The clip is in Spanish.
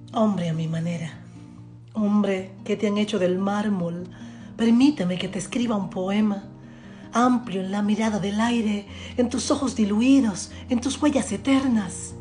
Hombre a mi manera, hombre que te han hecho del mármol, permíteme que te escriba un poema, amplio en la mirada del aire, en tus ojos diluidos, en tus huellas eternas.